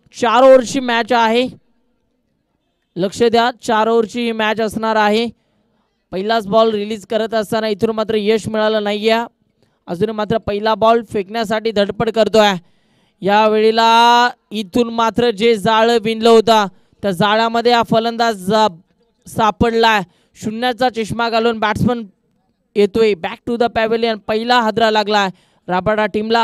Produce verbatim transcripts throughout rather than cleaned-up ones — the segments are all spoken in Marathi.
चार ओव्हरची मॅच आहे, लक्ष द्या, चार ओव्हरची ही मॅच असणार आहे। पहिलाच बॉल रिलीज करत असताना इथून मात्र यश मिळालं नाहीये। अजून मात्र पहिला बॉल फेकण्यासाठी धडपड करतोय। या वेळेला इथून मात्र जे जाळ विणलं होतं त्या जाळ्यामध्ये हा फलंदाज सापडलाय। शून्याचा चष्मा घालून बॅट्समन येतोय बॅक टू द पॅव्हेलियन। पहिला हादरा लागलाय राबाडा टीमला।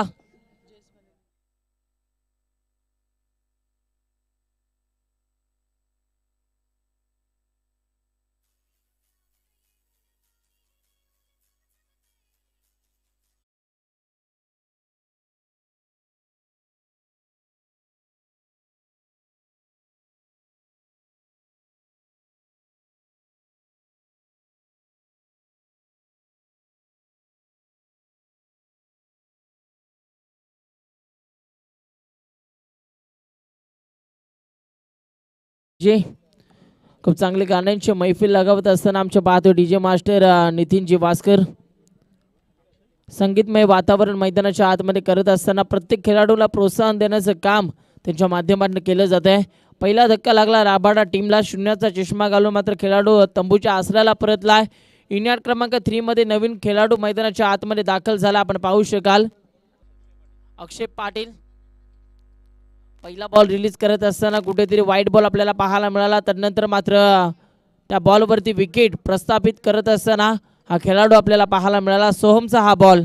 जे खूप चांगले गाण्यांची मैफिल लगावत असताना आमच्या पाहतो डीजे मास्टर नितीनजी वास्कर संगीतमय वातावरण मैदानाच्या आतमध्ये करत असताना प्रत्येक खेळाडूला प्रोत्साहन देण्याचं काम त्यांच्या माध्यमातून केलं जात आहे। पहिला धक्का लागला राबाडा टीमला। शून्याचा चष्मा घालून मात्र खेळाडू तंबूच्या आसऱ्याला परतलाय। इनिंग क्रमांक तीन मध्ये नवीन खेळाडू मैदानाच्या आतमध्ये दाखल झाला, आपण पाहू शकाल अक्षय पाटील। पहिला बॉल रिलीज करत असताना कुठेतरी वाईट बॉल आपल्याला पाहायला मिळाला, त्यानंतर मात्र त्या बॉलवरती विकेट प्रस्थापित करत असताना हा खेळाडू आपल्याला पाहायला मिळाला, सोहमचा हा बॉल।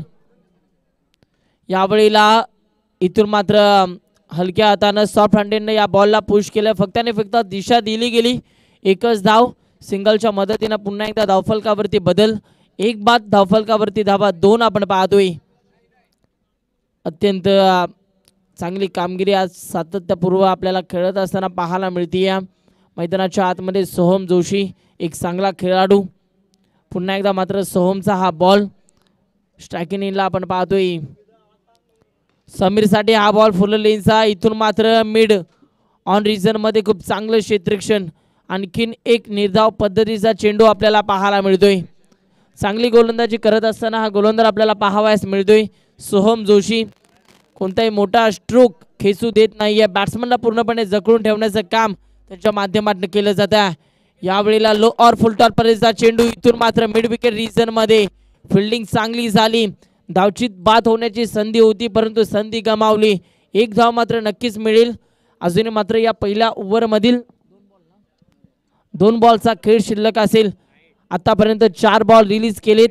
यावेळेला इथून मात्र हलक्या हाताने सॉफ्ट हँडेडने या बॉलला पुश केलं, फक्त आणि फक्त दिशा दिली गेली। एकच धाव, सिंगलच्या मदतीने पुन्हा एकदा धावफलकावरती बदल, एक बाद धावफलकावरती धावा दोन आपण पाहतोय। अत्यंत चांगली कामगिरी आज सातत्यपूर्व आपल्याला खेळत असताना पाहायला मिळते। मैदानाच्या आतमध्ये सोहम जोशी एक चांगला खेळाडू। पुन्हा एकदा मात्र सोहमचा हा बॉल स्ट्रायकिंग इनला आपण पाहतोय। समीर साठी हा बॉल फुल लेनचा। इथून मात्र मिड ऑन रिजन मध्ये खूप चांगलं क्षेत्ररक्षण, आणखीन एक निर्धाव पद्धतीचा चेंडू आपल्याला पाहायला मिळतोय। चांगली गोलंदाजी करत असताना हा गोलंदाज आपल्याला पाहावयास मिळतोय सोहम जोशी। कोणताही मोठा स्ट्रोक खेचू देत नाहीये, बॅट्समनला पूर्णपणे जखडून ठेवण्याचं काम त्यांच्या माध्यमातून केलं जात आहे। यावेळेला लो और फुल टॉप पर्यंतचा चेंडू, इथून मात्र मिड विकेट रिजन मध्ये फिल्डिंग चांगली झाली, धावचित बाद होण्याची संधी होती परंतु संधी गमावली। एक धाव मात्र नक्कीच मिळेल। अजून मात्र या पहिल्या ओव्हर मधील दोन बॉलचा खेळ शिल्लक असेल। आतापर्यंत चार बॉल रिलीज केलेत।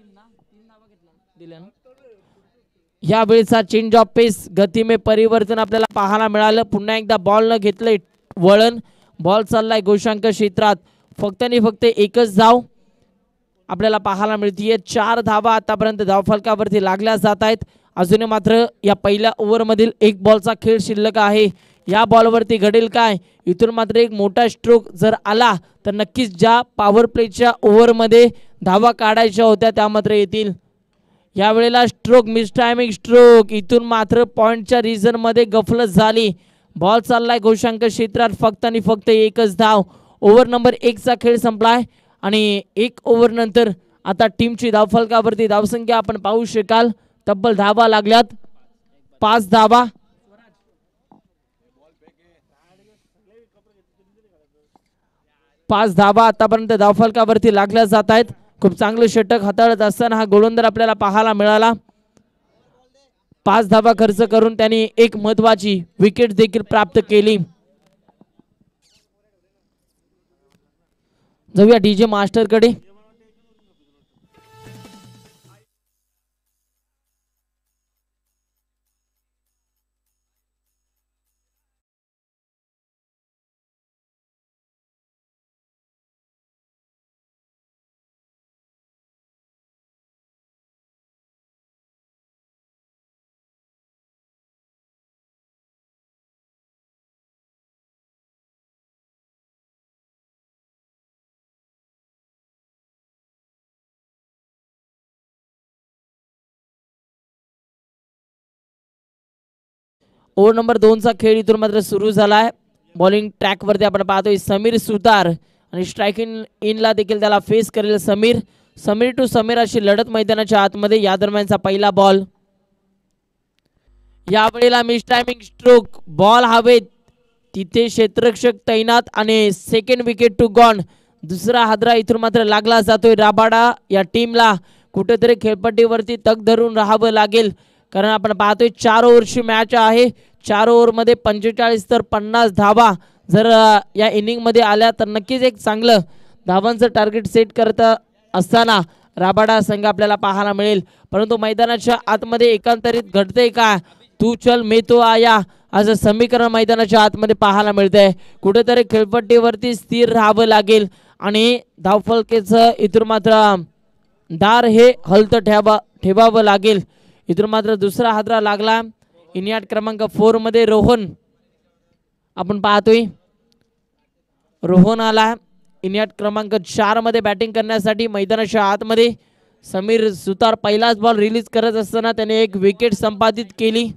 या वेळेचा चेंज ऑफ पेस गती में परिवर्तन आपल्याला पाहायला मिळालं। पुन्हा एकदा बॉल न घेतलंय वळण, बॉल चाललाय गोशांक क्षेत्रात, फक्त आणि फक्त एकच धाव आपल्याला पाहायला मिळतीये। चार धावा आतापर्यंत धावफलकावरती लागल्या जात आहेत। अजून मात्र या पहिल्या ओव्हर मधील एक बॉलचा खेळ शिल्लक आहे। या बॉलवरती घडेल काय? इथून मात्र एक मोठा स्ट्रोक जर आला तर नक्कीच ज्या पॉवर प्लेच्या ओव्हर मध्ये धावा काढायच्या होत्या त्या मात्र येतील। या वेळेला स्ट्रोक मिस टायमिंग स्ट्रोक, इथून मात्र पॉइंटच्या रिजन मध्ये गफलत झाली। बॉल चाललाय गोशांक क्षेत्रात, फक्त आणि फक्त एकच धाव। ओव्हर नंबर एक चा खेळ संपलाय आणि एक ओव्हर नंतर आता टीमची धावफलकावरती धावसंख्या आपण पाहू शकाल तब्बल धावा लागल्यात, पाच धावा। पाच धावा आतापर्यंत धावफलकावरती लागल्या जात आहेत। खूप चांगले षटक हाताळत असताना हा गोलंदाज आपल्याला पाहायला मिळाला। पाच धावा खर्च करून त्यांनी एक महत्त्वाची विकेट देखील प्राप्त केली। जाऊया डीजे मास्टर कडे। ओव्हर नंबर दोन चा खेळ इथून मात्र सुरू झालाय। बॉलिंग ट्रॅक वरती आपण पाहतोय समीर सुतार आणि स्ट्रायकिंग इनला देखील त्याला फेस करेल समीर। समीर टू समीर अशी लढत मैदानाच्या आतमध्ये। या दरम्यानचा पहिला बॉल, या वेळेला मिस टायमिंग स्ट्रोक, बॉल हवेत तिथे क्षेत्ररक्षक तैनात आणि सेकंड विकेट टू गॉन. दुसरा हादरा इथून मात्र लागला जातोय. राबाडा या टीमला कुठेतरी खेळपट्टीवरती तग धरून राहावं लागेल, कारण आपण पाहतोय चार ओव्हरची मॅच आहे. चार ओव्हरमध्ये पंचेचाळीस तर पन्नास धावा जर या इनिंगमध्ये आल्या तर नक्कीच एक चांगलं धावांचं टार्गेट सेट करत असताना राबाडा संघ आपल्याला पाहायला मिळेल. परंतु मैदानाच्या आतमध्ये एकांतरित घडतंय का, तू चल मैं तो आया असं समीकरण मैदानाच्या आतमध्ये पाहायला मिळतंय. कुठेतरी खेळपट्टीवरती स्थिर राहावं लागेल आणि धावफलकेचं इथून मात्र दार हे हलत ठेवा ठेवावं लागेल. इथून मात्र दुसरा हादरा लागला. इनियाट क्रमांक फोर मध्ये रोहन आपण पाहतोय. रोहन आला इनियाट क्रमांक चार मध्ये बॅटिंग करण्यासाठी. मैदानाच्या आतमध्ये समीर सुतार पहिलाच बॉल रिलीज करत असताना त्याने एक विकेट संपादित केली.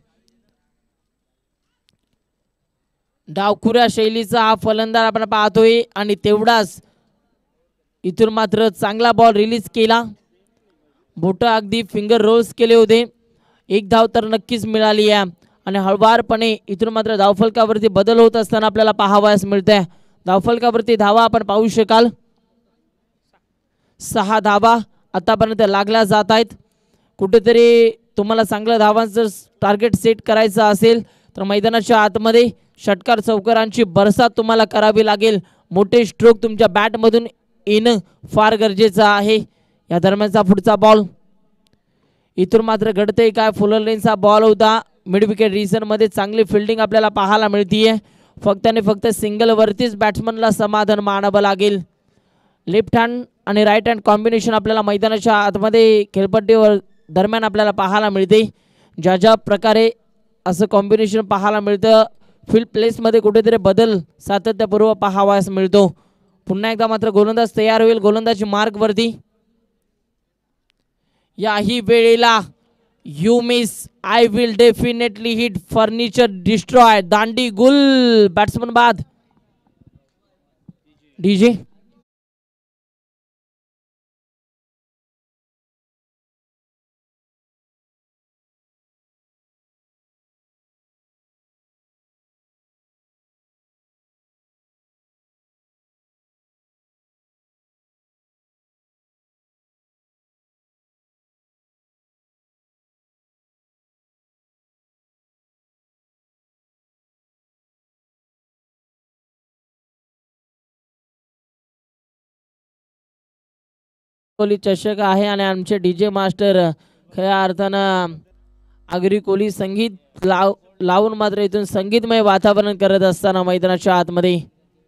डावखुऱ्या शैलीचा हा फलंदाज आपण पाहतोय आणि तेवढाच इथून मात्र चांगला बॉल रिलीज केला. बोट अगदी फिंगर रोल्स केले होते. एक धाव तर नक्कीच मिळाली आहे आणि हळवारपणे इथून मात्र धावफलकावरती बदल होत असताना आपल्याला पाहावयास मिळतंय. धावफलकावरती धावा आपण पाहू शकाल. सहा धावा आतापर्यंत लागल्या जात आहेत. कुठेतरी तुम्हाला चांगल्या धावांचं टार्गेट सेट करायचं असेल तर मैदानाच्या आतमध्ये षटकार चौकारांची बरसात तुम्हाला करावी लागेल. मोठे स्ट्रोक तुमच्या बॅटमधून येणं फार गरजेचं आहे. या दरम्यानचा पुढचा बॉल इथून मात्र घडतंय काय, फुलर लेनचा बॉल होता. मिड विकेट रिजन मध्ये चांगली फिल्डिंग आपल्याला पाहायला मिळतीये. फक्त आणि फक्त सिंगल वरतीच बॅट्समनला समाधान मानावं लागेल. लेफ्ट हँड आणि राईट हँड कॉम्बिनेशन आपल्याला मैदानाच्या आतमध्ये खेळपट्टीवर दरम्यान आपल्याला पाहायला मिळते. ज्या ज्या प्रकारे असं कॉम्बिनेशन पाहायला मिळतं, फील्ड प्लेसमध्ये कुठेतरी बदल सातत्यपूर्व पाहावयास मिळतो. पुन्हा एकदा मात्र गोलंदाज तयार होईल गोलंदाजी मार्गवरती. याही वेळेला you miss I will definitely hit furniture destroy दांडी गुल बॅट्समन बाद. डीजे कोहली चषक आहे आणि आमचे डीजे मास्टर खऱ्या अर्थानं आगरी कोहली संगीत लाव लावून मात्र इथून संगीतमय वातावरण करत असताना मैदानाच्या आतमध्ये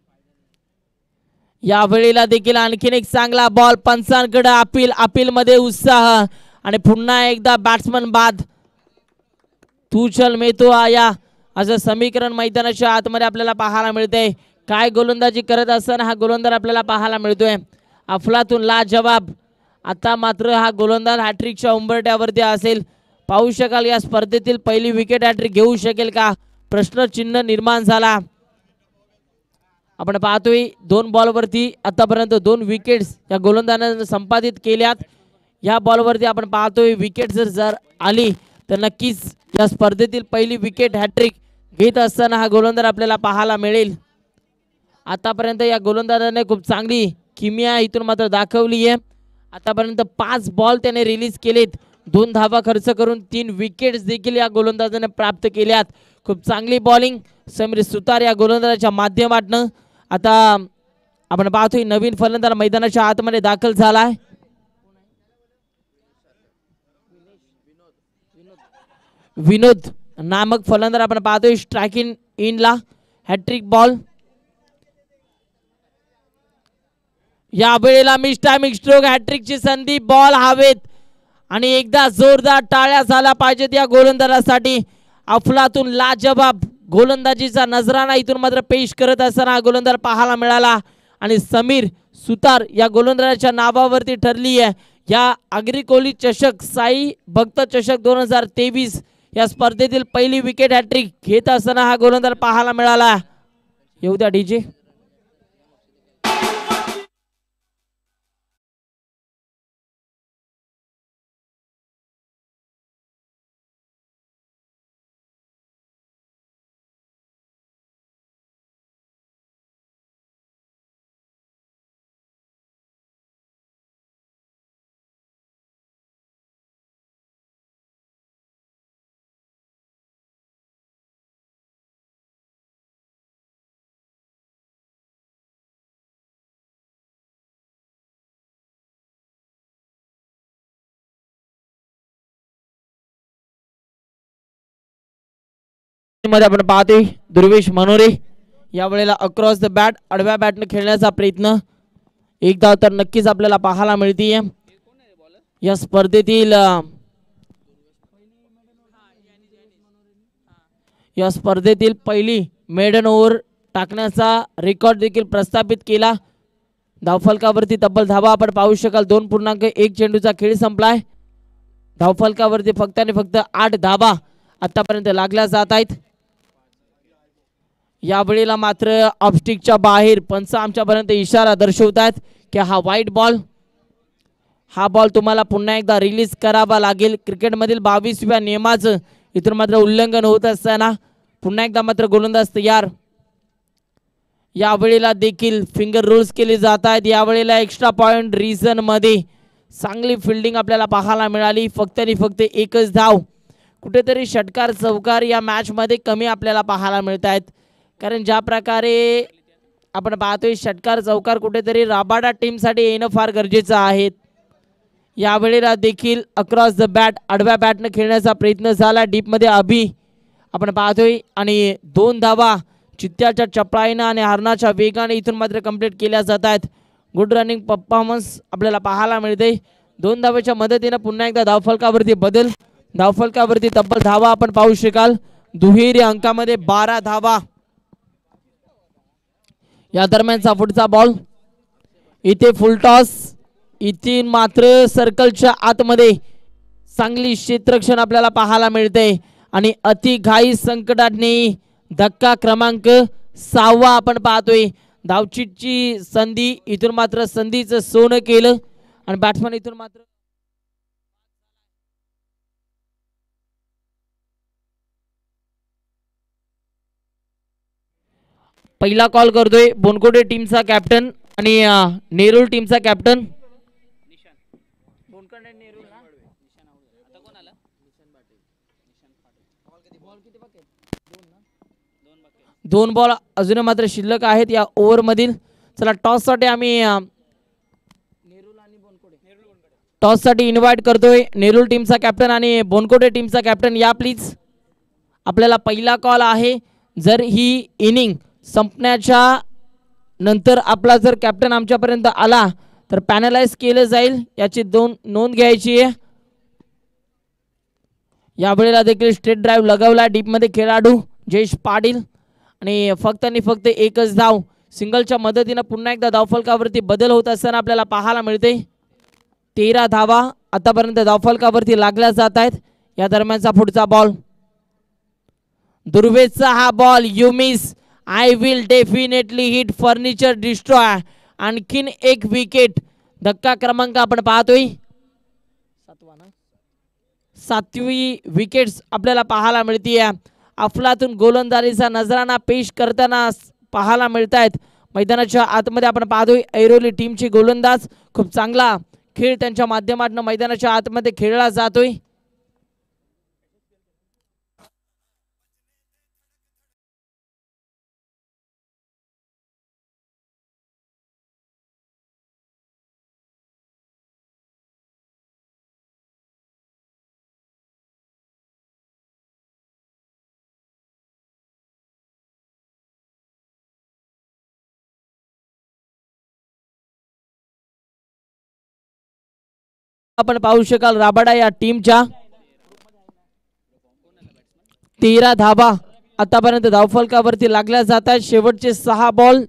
या वेळेला देखील आणखीन एक चांगला बॉल. पंचांकडे अपील अपील मध्ये उत्साह आणि पुन्हा एकदा बॅट्समन बाद. तू चल मैं तो आया असं समीकरण मैदानाच्या आतमध्ये आपल्याला पाहायला मिळते. काय गोलंदाजी करत असताना हा गोलंदाज आपल्याला पाहायला मिळतोय. अफलातून लाजवाब. आता मात्र हा गोलंदाज हॅट्रिकच्या उंबरट्यावरती असेल. पाहू शकाल या स्पर्धेतील पहिली विकेट हॅट्रिक घेऊ शकेल का, प्रश्नचिन्ह निर्माण झाला. आपण पाहतोय दोन बॉलवरती आतापर्यंत दोन विकेट्स या गोलंदाजाने संपादित केल्यात. या बॉलवरती आपण पाहतोय विकेट जर जर आली तर नक्कीच या स्पर्धेतील पहिली विकेट हॅट्रिक घेत असताना हा गोलंदाज आपल्याला पाहायला मिळेल. आतापर्यंत या गोलंदाजाने खूप चांगली किमया इथून मात्र दाखवली आहे. आतापर्यंत पाच बॉल त्याने रिलीज केलेत. दोन धावा खर्च करून तीन विकेट्स देखील या गोलंदाजाने प्राप्त केल्यात. खूप चांगली बॉलिंग समीर सुतार या गोलंदाजाच्या माध्यमातून. आता आपण पाहतोय नवीन फलंदाज मैदानाच्या आतमध्ये दाखल झालाय. विनोद नामक फलंदाज आपण पाहतोय स्ट्रायकिंग इनला. Hat trick ball. या वेळेला मिस टायमिंग स्ट्रोक हॅट्रिकची संधी. बॉल हवेत आणि एकदा जोरदार टाळ्या झाला पाहिजेत या गोलंदाजासाठी. अफलातून लाजवाब गोलंदाजीचा नजराणा इथून मात्र पेश करत असताना गोलंदाज पाहायला मिळाला आणि समीर सुतार या गोलंदाजाच्या नावावरती ठरली आहे. या आगरी कोहली चषक साई भक्त चषक दोन हजार तेवीस या स्पर्धेतील पहिली विकेट हॅट्रिक घेत असताना हा गोलंदाज पाहायला मिळाला. येऊ द्या डीजे. मध्ये आपण पाहतोय दुर्वेश मनोरे या वेळेला अक्रॉस द बॅट आडव्या बॅटने खेळण्याचा प्रयत्न. एक धाव तर नक्कीच आपल्याला पाहायला मिळते या स्पर्धेतील. या स्पर्धेतील पहिली मेडन ओव्हर टाकण्याचा रेकॉर्ड देखील प्रस्थापित केला. धावफलकावरती तब्बल धावा आपण पाहू शकाल. दोन पूर्णांक एक चेंडूचा खेळ संपलाय. धावफलकावरती फक्त आणि फक्त आठ धावा आतापर्यंत लागल्या जात आहेत. या वेळेला मात्र ऑफस्टिकच्या बाहेर पंच आमच्यापर्यंत इशारा दर्शवतात की हा वाईट बॉल. हा बॉल तुम्हाला पुन्हा एकदा रिलीज करावा लागेल. क्रिकेटमधील बावीसव्या नियमाचं इथून मात्र उल्लंघन होत असताना पुन्हा एकदा मात्र गोलंदाज तयार. या वेळेला देखील फिंगर रोल्स केले जात आहेत. या वेळेला एक्स्ट्रा पॉइंट रिझन मध्ये चांगली फिल्डिंग आपल्याला पाहायला मिळाली. फक्त आणि फक्त एकच धाव. कुठेतरी षटकार चौकार या मॅच मध्ये कमी आपल्याला पाहायला मिळत आहेत. कारण ज्या प्रकारे आपण पाहतोय षटकार चौकार कुठेतरी राबाडा टीमसाठी येणं फार गरजेचं आहे. या वेळेला देखील अक्रॉस द बॅट आडव्या बॅटने खेळण्याचा प्रयत्न झाला. डीप मध्ये अभि आपण पाहतोय आणि दोन धावा चित्त्याच्या चपळाईनं आणि हरणाच्या वेगाने इथून मात्र कंप्लीट केल्या जात आहेत. गुड रनिंग परफॉर्मन्स आपल्याला पाहायला मिळते. दोन धावेच्या मदतीने पुन्हा एकदा धावफलकावरती बदल. धावफलकावरती तब्बल धावा आपण पाहू शकाल. दुहेरी अंकामध्ये बारा धावा. या दरम्यानचा पुढचा बॉल इथे फुल टॉस. इथे मात्र सर्कलच्या आतमध्ये चांगली क्षेत्ररक्षण आपल्याला पाहायला मिळते आणि अति घाई संकटाने धक्का क्रमांक सहावा आपण पाहतोय. धावचीची संधी इथून मात्र संधीचं सोनं केलं आणि बॅट्समन इथून मात्र पहिला कॉल करतोय बोनकोटे टीमचा कॅप्टन आणि नेरूळ टीमचा कॅप्टन. दोन बॉल अजून मात्र शिल्लक आहेत या ओव्हर मधील. चला टॉस साठी आम्ही टॉस साठी इन्व्हाइट करतोय नेरूळ टीमचा कॅप्टन आणि बोनकोटे टीमचा कॅप्टन. या प्लीज. आपल्याला पहिला कॉल आहे. जर ही इनिंग संपण्याच्या नंतर आपला जर कॅप्टन आमच्यापर्यंत आला तर पॅनलाइज केलं जाईल याची दोन नोंद घ्यायची आहे. या वेळेला देखील स्ट्रेट ड्राईव्ह लगावला डीप मध्ये खेळाडू जयेश पाटील आणि फक्त आणि फक्त एकच धाव. सिंगलच्या मदतीने पुन्हा एकदा धावफलकावरती बदल होत असताना आपल्याला पाहायला मिळते. तेरा धावा आतापर्यंत धावफलकावरती लागल्या जात आहेत. या दरम्यानचा पुढचा बॉल दुर्वेशचा हा ball. You miss. I will definitely hit furniture destroy. आणखीन एक विकेट. धक्का क्रमांक आपण पाहतोय सातवा ना सातवी विकेट्स आपल्याला पाहायला मिळते. अफलातून गोलंदाजीचा नजराणा पेश करताना पाहायला मिळत आहेत. मैदानाच्या आतमध्ये आपण पाहतोय ऐरोली टीमची गोलंदाज. खूप चांगला खेळ त्यांच्या माध्यमातून मैदानाच्या आतमध्ये खेळला जातोय. आपण पाहू शकाल राबाडा या टीमच्या तेरा धावा आतापर्यंत धावफलकावरती लागल्या जात आहेत. शेवटचे सहा बॉल.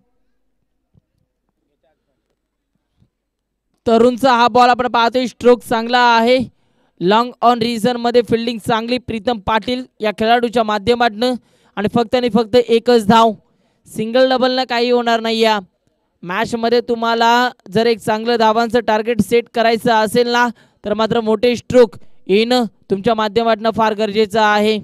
तरुणचा हा बॉल आपण पाहतोय. स्ट्रोक चांगला आहे. लॉंग ऑन रिझन मध्ये फिल्डिंग चांगली प्रीतम पाटील या खेळाडूच्या माध्यमातून आणि फक्त आणि फक्त एकच धाव. सिंगल डबल न काही होणार नाही. या मॅच मध्ये तुम्हाला जर एक चांगलं धावांचं टार्गेट सेट करायचं असेल ना तर मात्र मोठे स्ट्रोक येणं तुमच्या माध्यमातून फार गरजेचं आहे.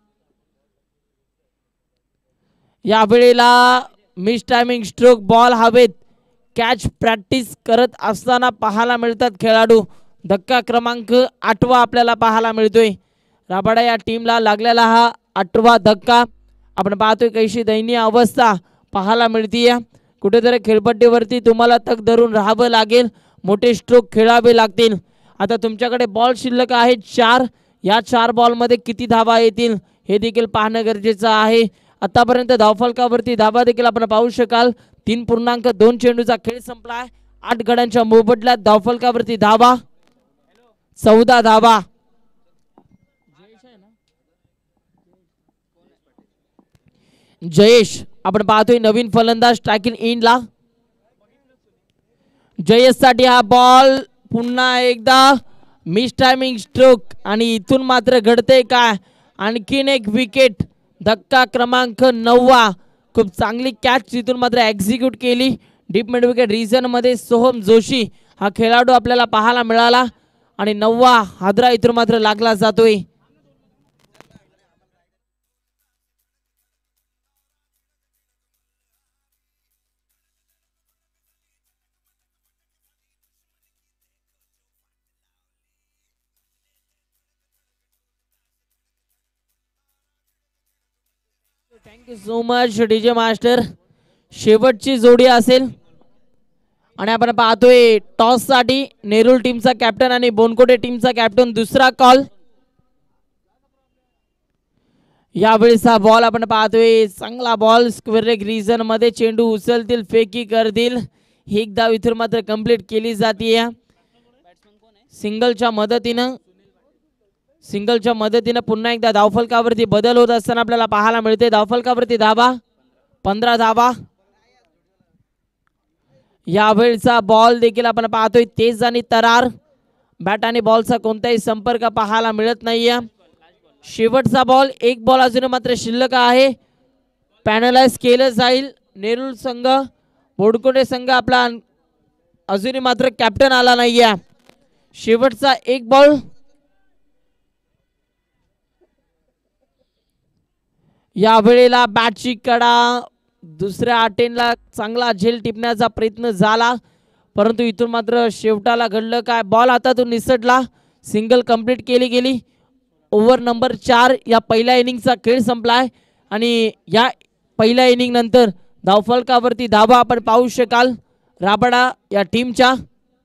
या वेळेला मिस टायमिंग स्ट्रोक बॉल हवेत कॅच प्रॅक्टिस करत असताना पाहायला मिळतात खेळाडू. धक्का क्रमांक आठवा आपल्याला पाहायला मिळतोय. राबाडा या टीमला लागलेला हा आठवा धक्का. आपण पाहतोय कशी दयनीय अवस्था पाहायला मिळतीये. कुठेतरी खेळपट्टीवरती तुम्हाला तग धरून राहावं लागेल. मोठे स्ट्रोक खेळावे लागतील. आता तुमच्याकडे बॉल शिल्लक आहेत चार. या चार बॉल मध्ये किती धावा येतील हे देखील पाहणं गरजेचं आहे. आतापर्यंत धावफलकावरती धावा देखील आपण पाहू शकाल. तीन पूर्णांक दोन चेंडूचा खेळ संपलाय. आठ गड्यांच्या मोबदल्यात धावफलकावरती धावा चौदा धावा. जयेश आपण पाहतोय नवीन फलंदाज स्ट्रायकिंग इनला. जयेश साठी हा बॉल पुन्हा एकदा मिस टायमिंग स्ट्रोक आणि इथून मात्र घडते काय आणखीन एक विकेट. धक्का क्रमांक नववा. खूप चांगली कॅच तिथून मात्र एक्झिक्यूट केली. डीप मिड विकेट रिजन मध्ये सोहम जोशी हा खेळाडू आपल्याला पाहायला मिळाला आणि नववा हादरा इथून मात्र लागला जातोय. Thank you so much DJ master. शेवटची जोडी असेल आणि आपण पाहतोय टॉस साठी नेरूळ टीमचा कॅप्टन आणि बोनकोटे टीमचा कॅप्टन. दुसरा कॉल. यावेळेचा बॉल आपण पाहतोय चांगला बॉल स्क्वेअर लेग रिजन मध्ये. चेंडू उचलतील फेकी करतील. एक धाव इथून मात्र कंप्लीट केली जाते. सिंगलच्या मदतीनं सिंगलच्या मदतीनं पुन्हा एकदा धावफलकावरती बदल होत असताना आपल्याला पाहायला मिळते. धावफलकावरती धावा पंधरा धावा. यावेळचा बॉल देखील आपण पाहतोय तेज आणि तरार. बॅट आणि बॉलचा कोणताही संपर्क पाहायला मिळत नाहीये. शेवटचा बॉल. एक बॉल अजून मात्र शिल्लक आहे. पॅनलाइज केलं जाईल. नेरूळ संघ बोडकोटे संघ आपला अजूनही मात्र कॅप्टन आला नाहीये. शेवटचा एक बॉल. या वेळेला बॅटची कडा दुसऱ्या अटेनला चांगला झेल टिपण्याचा प्रयत्न झाला परंतु इथून मात्र शेवटाला घडलं काय. बॉल हातातून निसटला. सिंगल कंप्लीट केली गेली. ओव्हर नंबर चार या पहिल्या इनिंगचा खेळ संपलाय आणि या पहिल्या इनिंग नंतर धावफलकावरती धावा आपण पाहू शकाल राबडा या टीमच्या.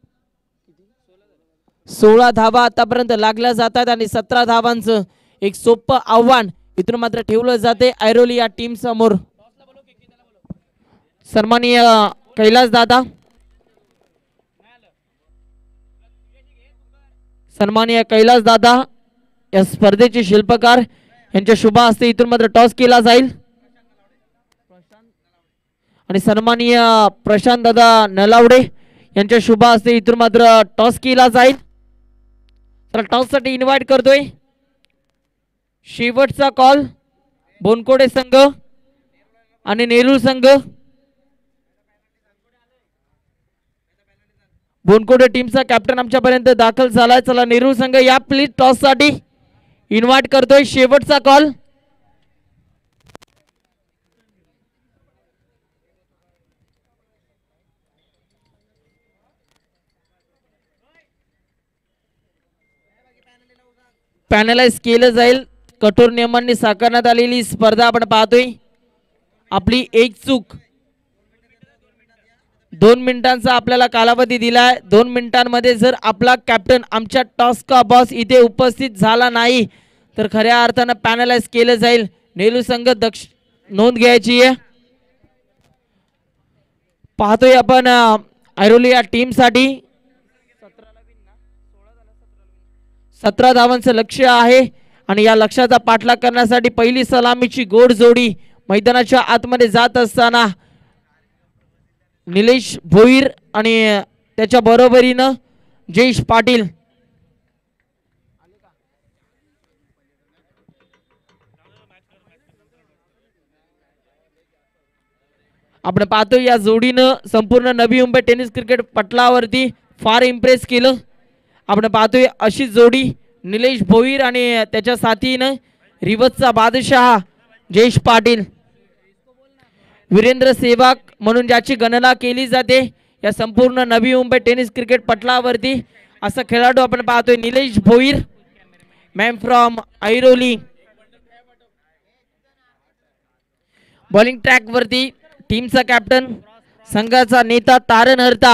सोळा धावा आतापर्यंत लागल्या जातात आणि सतरा धावांचं एक सोपं आव्हान इथून मात्र ठेवलं जाते ऐरोली या टीम समोर. सन्माननीय कैलास दादा सन्माननीय कैलास दादा या स्पर्धेचे शिल्पकार यांच्या शुभ हस्ते इथून मात्र टॉस केला जाईल आणि सन्माननीय प्रशांत दादा नलावडे यांच्या शुभ हस्ते इथून मात्र टॉस केला जाईल. तर टॉस साठी इन्व्हाइट करतोय. शेवटचा कॉल. बोनकोडे संघ आणि नेरूळ संघ. बोनकोडे टीमचा कॅप्टन आमच्यापर्यंत दाखल झालाय. चला नेरूळ संघ या प्लीज टॉस साठी इन्व्हाइट करतोय. शेवटचा कॉल. पॅनलाइज केलं जाईल. कठोर नियमांनी साकारण्यात आलेली स्पर्धा आपण पाहतोय. आपली एक चूक. दोन मिनिटांचा आपल्याला कालावधी दिलाय. दोन मिनिटांमध्ये जर आपला कॅप्टन आमच्या टॉस का बॉस इथे उपस्थित झाला नाही तर खऱ्या अर्थानं पॅनलाइज केलं जाईल. नेहरू संघ दक्ष नोंद घ्यायची आहे. पाहतोय आपण ऐरोली या टीम साठी सतरा धावांचं लक्ष्य आहे आणि या लक्ष्याचा पाठलाग करण्यासाठी पहिली सलामीची गोड जोडी मैदानाच्या आतमध्ये जात असताना निलेश भोईर आणि त्याच्या बरोबरीनं जयेश पाटील. आपण पाहतो या जोडीनं संपूर्ण नवी मुंबई टेनिस क्रिकेट पटलावरती फार इम्प्रेस केलं. आपण पाहतोय अशी जोडी निलेश भोईर आणि त्याच्या साथीनं रिवतचा बादशाह जयेश पाटील. वीरेंद्र सेवक म्हणून ज्याची गणना केली जाते या संपूर्ण नवी मुंबई टेनिस क्रिकेट पटलावरती असा खेळाडू आपण पाहतोय Nilesh Bhoir ma'am from Airoli. Bowling track वरती टीमचा कॅप्टन संघाचा नेता तारणहर्ता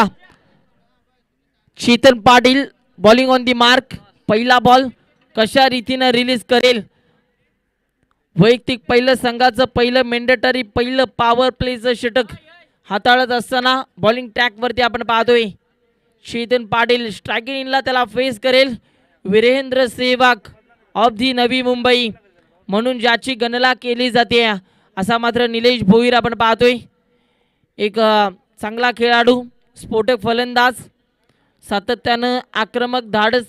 Chetan Patil. Bowling on the mark. पहिला बॉल कशा रीतीने रिलीज करेल वैयक्तिक पहिलं संघाचं पहिलं मेंडेटरी पहिलं पॉवर प्लेचं षटक हाताळत असताना बॉलिंग ट्रॅक वरती आपण पाहतोय चेतन पाटील स्ट्रायकिंग इनला त्याला फेस करेल वीरेंद्र सेहवाग ऑफ दी नवी मुंबई म्हणून ज्याची गणना केली जाते असा मात्र निलेश भोईर आपण पाहतोय एक चांगला खेळाडू स्फोटक फलंदाज सातत्यानं आक्रमक धाडस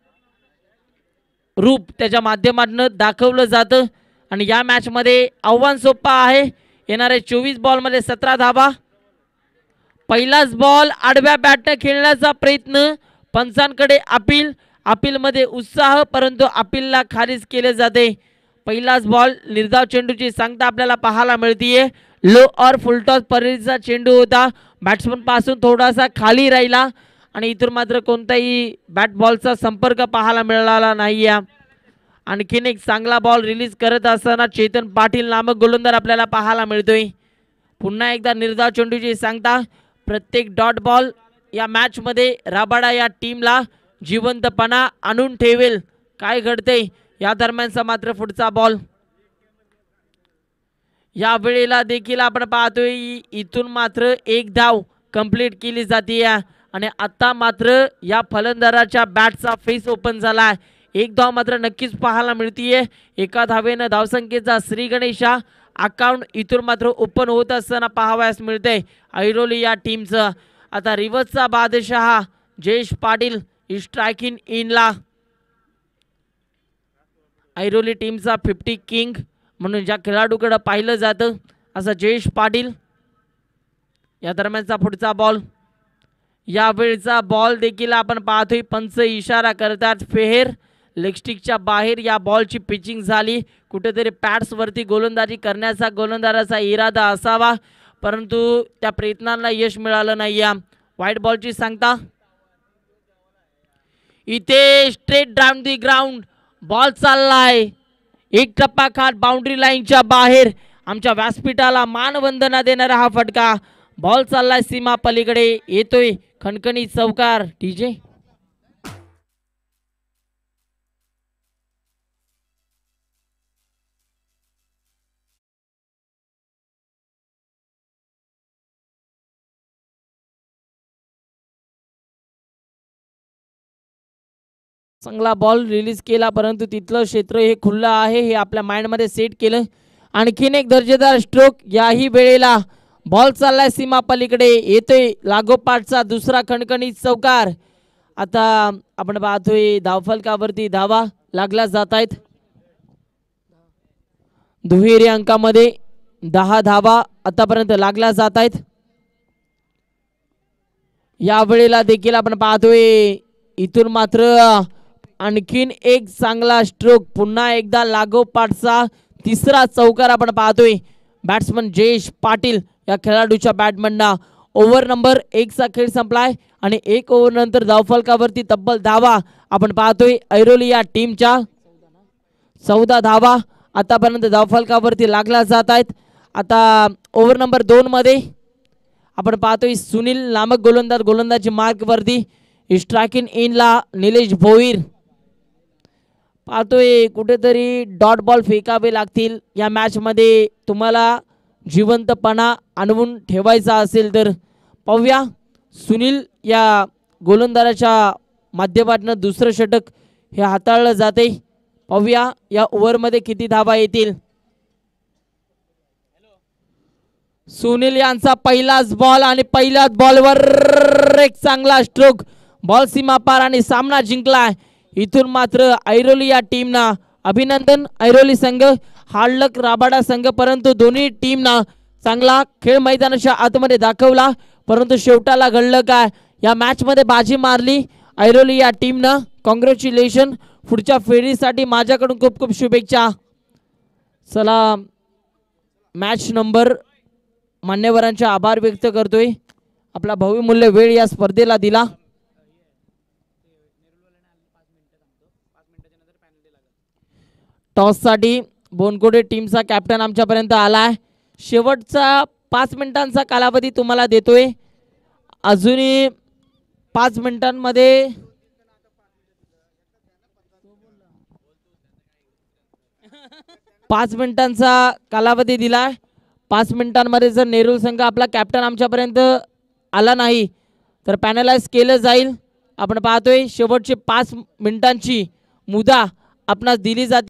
रूप त्याच्या माध्यमातून दाखवलं जातं आणि या मॅच मध्ये आव्हान सोपं आहे येणारे चोवीस बॉल मध्ये सतरा धावा पहिलाच बॉल आडव्या बॅटने खेळण्याचा प्रयत्न पंचांकडे अपील अपील मध्ये उत्साह परंतु अपीलला खारिज केले जाते पहिलाच बॉल निर्धाव चेंडूची सांगता आपल्याला पाहायला मिळतीये लो और फुलटॉस परीचा चेंडू होता बॅट्समन पासून थोडासा खाली राहिला आणि इतर मात्र कोणताही बॅट बॉलचा संपर्क पाहायला मिळाला नाही आणखीन एक चांगला बॉल रिलीज करत असताना चेतन पाटील नामक गोलंदाज आपल्याला पाहायला मिळतोय पुन्हा एकदा निर्धाव चेंडूची सांगता प्रत्येक डॉट बॉल या मॅच मध्ये राबाडा या टीमला जिवंतपणा आणून ठेवेल काय घडते या दरम्यानचा मात्र पुढचा बॉल या वेळेला देखील आपण पाहतोय इथून मात्र एक धाव कंप्लीट केली जाते आणि आता मात्र या फलंदाजाच्या बॅटचा फेस ओपन झाला एक धाव मात्र नक्कीच पाहायला मिळतीये एका धावेनं धावसंख्येचा श्री गणेशा अकाउंट इथून मात्र ओपन होत असताना पाहावयास मिळते ऐरोली या टीमचं आता रिव्हर्सचा बादशहा जयेश पाटील स्ट्रायकिंग इनला ऐरोली टीमचा फिफ्टी किंग म्हणून ज्या खेळाडूकडे पाहिलं जातं असं जयेश पाटील या दरम्यानचा पुढचा बॉल या वेळचा बॉल देखील आपण पाहतोय पंच इशारा करतात फेहेर लेगस्टिकच्या बाहेर या बॉलची पिचिंग झाली कुठेतरी पॅड्स वरती गोलंदाजी करण्याचा गोलंदाजाचा इरादा असावा परंतु त्या प्रयत्नांना यश मिळालं नाही या व्हाईट बॉलची सांगता इथे straight down the ground ball चाललाय एक टप्पा खाट बाउंड्री लाईनच्या बाहेर आमच्या व्यासपीठाला मानवंदना देणारा हा फटका बॉल चाललाय सीमा पलीकडे येतोय खणखणी चौकार टीजे चांगला बॉल रिलीज केला परंतु तिथलं क्षेत्र हे खुल्लं आहे हे आपल्या माइंड मध्ये सेट केलं आणखीन एक दर्जेदार स्ट्रोक याही वेळेला बॉल चाललाय सीमा पलीकडे येतोय लागोपाठचा दुसरा खणखणीत चौकार आता आपण पाहतोय धावफलकावरती धावा लागल्या जात आहेत दुहेरी अंकामध्ये दहा धावा आतापर्यंत लागल्या जात आहेत या वेळेला देखील आपण पाहतोय इथून मात्र आणखीन एक चांगला स्ट्रोक पुन्हा एकदा लागोपाठचा तिसरा चौकार आपण पाहतोय बॅट्समन जयेश पाटील या खेळाडूच्या बॅटमनना ओव्हर नंबर एक चा खेळ संपलाय आणि एक ओव्हर नंतर धावफलकावरती तब्बल धावा आपण पाहतोय ऐरोली या टीमच्या चौदा धावा आतापर्यंत धावफलकावरती लागल्या जात आहेत आता ओव्हर नंबर दोन मध्ये आपण पाहतोय सुनील नामक गोलंदाज गोलंदाजी मार्क वरती स्ट्रायकिंग इनला निलेश भोईर पाहतोय कुठेतरी डॉट बॉल फेकावे लागतील या मॅच मध्ये तुम्हाला जिवंतपणा आणवून ठेवायचा असेल तर पाहूया सुनील या गोलंदाजाच्या माध्यमातून दुसरं षटक हे हाताळलं जाते पाहूया या ओव्हर मध्ये किती धावा येतील सुनील यांचा पहिलाच बॉल आणि पहिल्याच बॉलवर एक चांगला स्ट्रोक बॉल सीमा पार आणि सामना जिंकला इथून मात्र ऐरोली या टीमना अभिनंदन ऐरोली संघ हार्डलक राबाडा संघ परंतु दोन्ही टीमना चांगला खेळ मैदानाच्या आतमध्ये दाखवला परंतु शेवटाला घडलं काय या मॅच मध्ये बाजी मारली ऐरोली या टीमनं कॉंग्रॅच्युलेशन पुढच्या फेरीसाठी माझ्याकडून खूप खूप शुभेच्छा चला मॅच नंबर मान्यवरांचे आभार व्यक्त करतोय आपला बहुमूल्य वेळ या स्पर्धेला दिला टॉस साठी बोनकोडे टीमचा कॅप्टन आमच्यापर्यंत आलाय शेवटचा पाच मिनिटांचा कालावधी तुम्हाला देतोय अजूनही पाच मिनिटांमध्ये पाच मिनिटांचा कालावधी दिला. पाच मिनिटांमध्ये जर नेरूळ संघ आपला कॅप्टन आमच्यापर्यंत आला नाही तर पॅनलाइज केलं जाईल. आपण पाहतोय शेवटची पाच मिनिटांची मुदा आपणास दिली जाते.